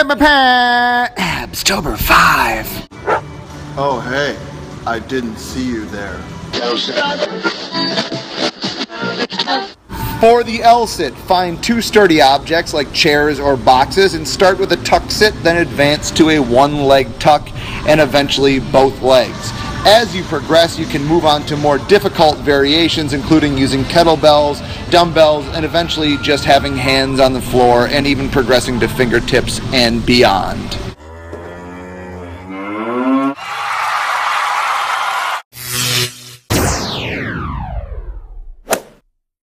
Abstober 5. Oh, hey, I didn't see you there. For the L-sit, find two sturdy objects like chairs or boxes and start with a tuck sit, then advance to a one-leg tuck and eventually both legs. As you progress, you can move on to more difficult variations, including using kettlebells, dumbbells, and eventually just having hands on the floor and even progressing to fingertips and beyond.